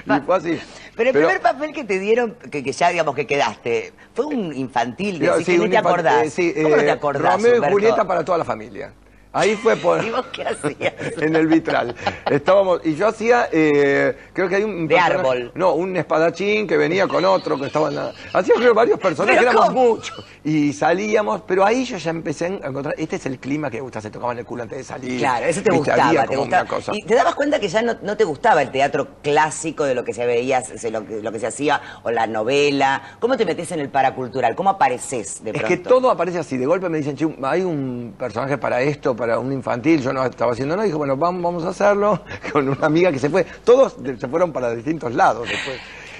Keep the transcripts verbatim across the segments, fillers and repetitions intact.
Y fue así. Pero el Pero- primer papel que te dieron, que, que ya digamos que quedaste, fue un infantil, Yo, decís sí, que ni un te infan- acordás. eh, sí, ¿Cómo no te eh, acordás, Romeo y Humberto? Julieta para toda la familia. Ahí fue por... ¿Y vos qué hacías? En el vitral. Estábamos, y yo hacía, eh, creo que hay un... De personaje- árbol. No, un espadachín que venía con otro que estaba en la... Hacía creo varios personajes, ¿Pero éramos cómo? muchos. Y salíamos, pero ahí yo ya empecé a encontrar, este es el clima que me gusta, se tocaban el culo antes de salir. Claro, eso te Viste, gustaba, había te como gustaba. una cosa. Y te dabas cuenta que ya no, no te gustaba el teatro clásico de lo que se veía, se- lo, que- lo que se hacía, o la novela. ¿Cómo te metés en el paracultural? ¿Cómo apareces de Es pronto? que todo aparece así, de golpe me dicen, "Che, hay un personaje para esto, para un infantil", yo no estaba haciendo nada, y dije, bueno, vamos, vamos a hacerlo, con una amiga que se fue, todos de- se fueron para distintos lados después.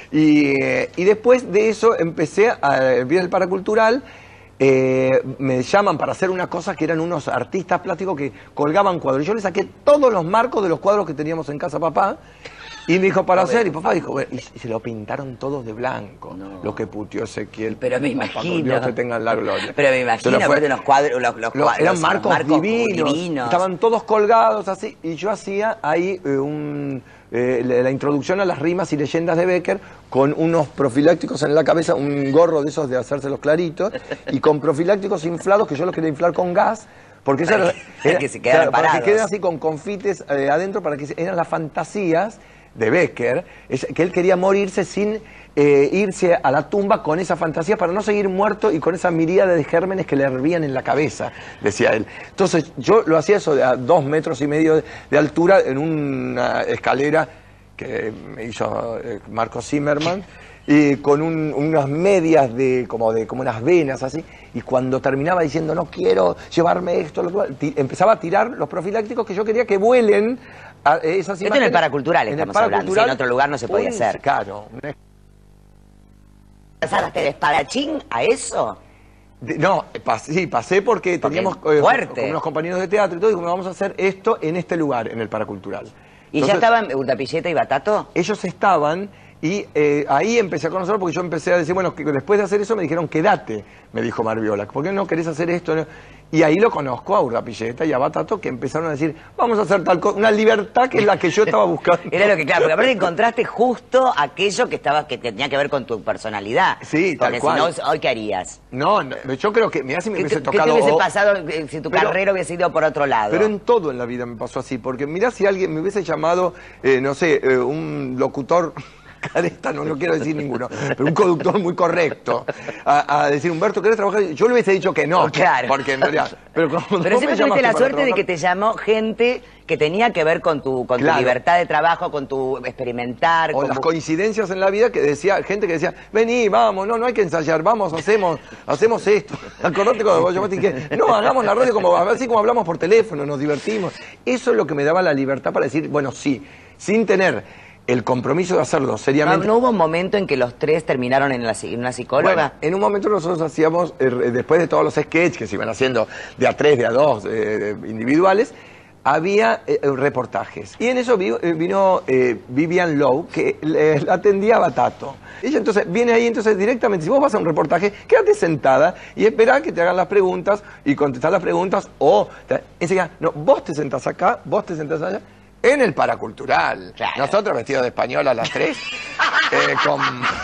Y, eh, y después de eso empecé a ver el paracultural, eh, me llaman para hacer una cosa que eran unos artistas plásticos que colgaban cuadros, y yo le saqué todos los marcos de los cuadros que teníamos en casa papá, y me dijo, para hacer, y papá dijo, bueno, y, y se lo pintaron todos de blanco, No. lo que puteó Ezequiel. Pero me Papá, con imagino. Dios te tenga en la gloria. Pero me Se imagino, lo fue. aparte unos cuadros, los, los Lo- cuadros, eran los marcos, marcos divinos, divinos. estaban todos colgados así, y yo hacía ahí eh, un, eh, la, la introducción a las rimas y leyendas de Becker con unos profilácticos en la cabeza, un gorro de esos de hacerse los claritos, y con profilácticos inflados que yo los quería inflar con gas. Porque eso Para era, que- era- que se quedaran para que parados. queden así con confites eh, adentro, para que se- eran las fantasías de Becker, es- que él quería morirse sin eh, irse a la tumba con esa fantasía para no seguir muerto y con esa miríada de gérmenes que le hervían en la cabeza, decía él. Entonces yo lo hacía eso de a dos metros y medio de, de altura en una escalera que me hizo eh, Marco Zimmerman, y con un- unas medias de como de como unas venas así, y cuando terminaba diciendo no quiero llevarme esto, lo cual, ti- empezaba a tirar los profilácticos que yo quería que vuelen a esas Esto en el imágenes. paracultural estamos hablando, si en otro lugar no se podía un- hacer. Claro. un- ¿Pasaste de espadachín a eso? de- no, pas- sí, pasé porque Porque teníamos es eh, fuerte. con unos compañeros de teatro y todo, y dijimos, vamos a hacer esto en este lugar, en el paracultural. ¿Y ya Entonces, estaban Urdapilleta y Batato? ellos estaban, y eh, ahí empecé a conocerlo porque yo empecé a decir, bueno, que después de hacer eso me dijeron, quédate, me dijo Marviola, ¿por qué no querés hacer esto? No. Y ahí lo conozco a Urdapilleta y a Batato, que empezaron a decir, vamos a hacer tal cosa, una libertad que es la que yo estaba buscando. Era lo que, claro, porque aparte encontraste justo aquello que estaba, que tenía que ver con tu personalidad. Sí, tal porque cual. si no, hoy qué harías. No, no, yo creo que, mirá si me ¿Qué, hubiese qué- qué tocado... te hubiese o- pasado eh, si tu Pero- carrera hubiese ido por otro lado? Pero en todo en la vida me pasó así, porque mirá si alguien me hubiese llamado, eh, no sé, eh, un locutor, careta, no, no quiero decir ninguno, pero un conductor muy correcto, a, a decir, Humberto, ¿querés trabajar? Yo le hubiese dicho que no, Claro. porque en realidad... Pero, como Pero no siempre me tuviste llamaste la para suerte de trabajar- que te llamó gente que tenía que ver con tu, con tu Claro. libertad de trabajo, con tu experimentar. O con las tu- coincidencias en la vida que decía, gente que decía, vení, vamos, no, no hay que ensayar, vamos, hacemos, hacemos esto. Acordate cuando vos llamaste y que, no, hagamos la radio como, así como hablamos por teléfono, nos divertimos. Eso es lo que me daba la libertad para decir, bueno, sí, sin tener el compromiso de hacerlo ¿No, seriamente. no hubo un momento en que los tres terminaron en, la, psi- en una psicóloga? Bueno, en un momento nosotros hacíamos, eh, después de todos los sketches que se iban haciendo de a tres, de a dos, eh, individuales, había eh, reportajes. Y en eso vi- eh, vino eh, Vivian Lowe, que eh, la atendía a Batato. Ella entonces viene ahí, entonces directamente, si vos vas a un reportaje, quédate sentada y esperá que te hagan las preguntas y contestar las preguntas, o te- enseguida, no, vos te sentás acá, vos te sentás allá. En el paracultural. Claro. Nosotros vestidos de española las tres, eh, con,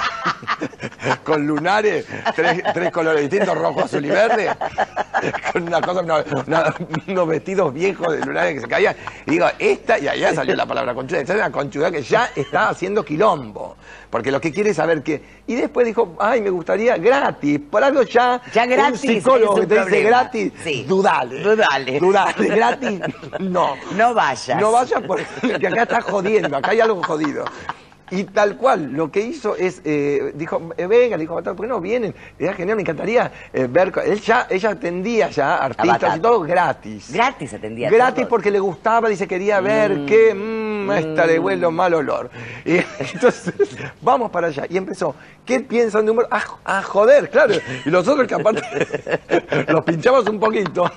con lunares, tres, tres colores distintos, rojo, azul y verde, con una cosa, una- una- unos vestidos viejos de lunares que se caían. Y digo, esta, y allá salió la palabra conchuda, esta es una conchuda que ya está haciendo quilombo. Porque lo que quiere es saber que... Y después dijo, ay, me gustaría gratis, por algo ya... Ya gratis un psicólogo es que un te dice problema. gratis, Sí. dudale. Dudale. Dudale, gratis, no. No vayas. No vayas porque acá está jodiendo, acá hay algo jodido. Y tal cual, lo que hizo es, eh, dijo, eh, venga, le dijo, ¿por qué no vienen? Era genial, me encantaría eh, ver, él ya, ella atendía ya artistas Batato. y todo gratis. Gratis atendía a Gratis todos. porque le gustaba, dice, quería ver Mm. qué, mmm, esta le huele mal olor. Y entonces, vamos para allá. Y empezó, ¿qué piensan de humor? Ah, ah, joder, claro. Y nosotros que aparte los pinchamos un poquito.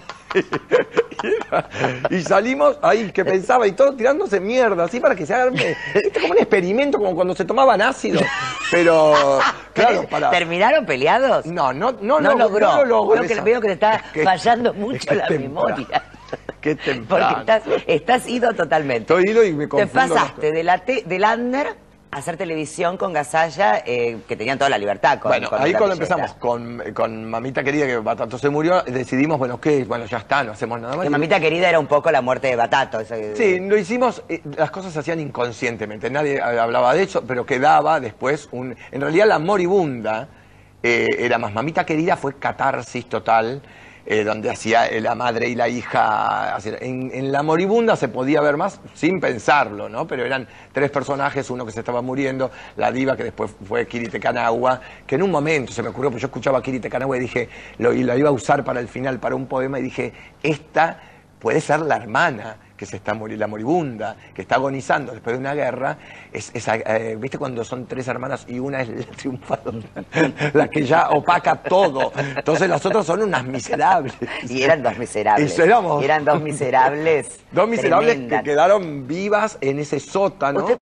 Y salimos ahí que pensaba y todo tirándose mierda, así para que se arme. Este es como un experimento, como cuando se tomaban ácido. Pero, claro, para. ¿Terminaron peleados? No, no, no, No log- logró. no lo logró. Veo que, veo que te está Es que- fallando es mucho que la temprano. memoria. Qué temprano. Porque estás, estás ido totalmente. Estoy hilo y me Te confundo. pasaste de la te, del under hacer televisión con Gasalla, eh, que tenían toda la libertad. Con, bueno, con ahí la cuando Pilleta. empezamos con, con Mamita Querida, que Batato se murió, decidimos, bueno, ¿qué? Bueno, ya está, no hacemos nada más. Que Mamita Querida era un poco la muerte de Batato. Eso que... Sí, lo hicimos, eh, las cosas se hacían inconscientemente, nadie hablaba de eso, pero quedaba después un... En realidad la moribunda eh, era más Mamita Querida, fue catarsis total, eh, donde hacía eh, la madre y la hija... En, en la moribunda se podía ver más sin pensarlo, ¿no? Pero eran tres personajes, uno que se estaba muriendo, la diva que después fue Kiri Te Kanawa, que en un momento se me ocurrió, pues yo escuchaba a Kiri Te Kanawa y dije, lo, y lo iba a usar para el final, para un poema, y dije, esta puede ser la hermana que se está muriendo, la moribunda, que está agonizando después de una guerra, es, esa, eh, ¿viste cuando son tres hermanas y una es la triunfadora? La que ya opaca todo. Entonces las otras son unas miserables. Y eran dos miserables. Y éramos... Eran dos miserables. Dos miserables tremendas. que quedaron vivas en ese sótano. Usted